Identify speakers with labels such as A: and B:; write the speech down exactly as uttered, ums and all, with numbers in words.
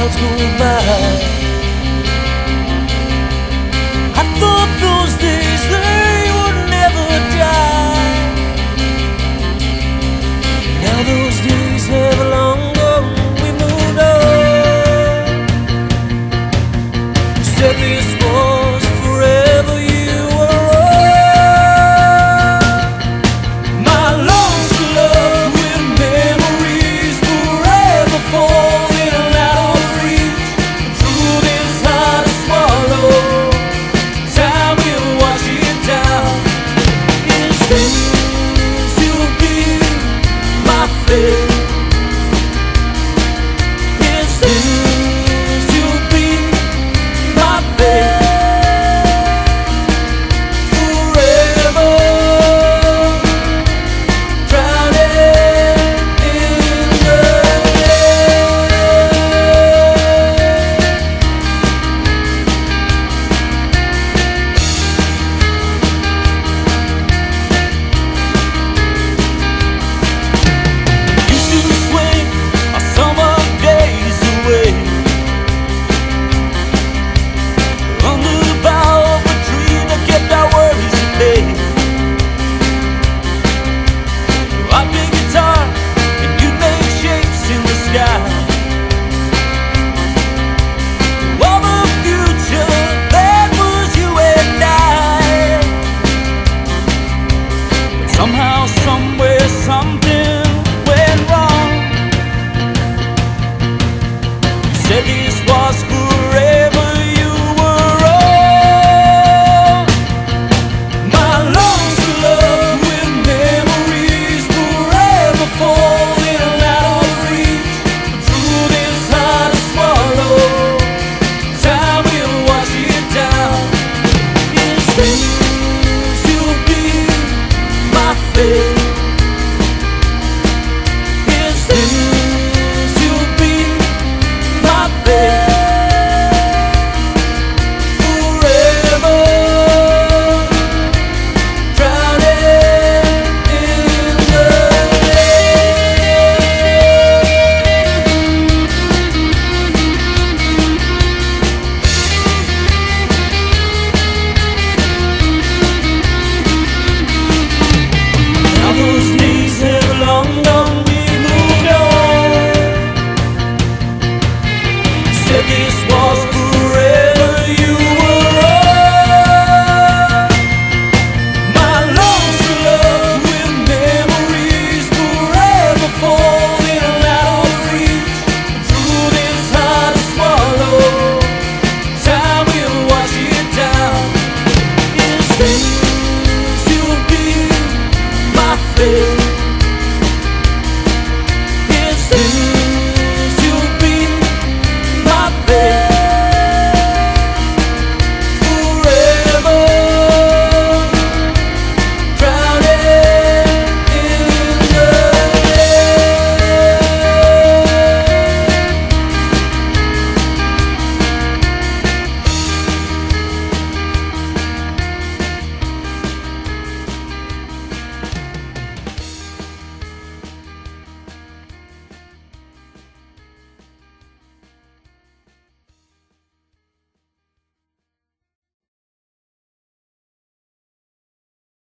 A: clouds go by. I thought those days they would never die. Now those days have long gone, we moved on. You said this was forever, you were wrong. My lungs fill up with memories forever falling out of reach. The truth is hard to swallow. Time will wash it down. It seems to be my fate. It seems to be my fate. Forever drowning in the used to swing our summer days away under the bough of a tree that kept our worries at bay. I'd play guitar and you'd make shapes in the sky. All the future, that was you and I. But somehow, somewhere, something went wrong. You said these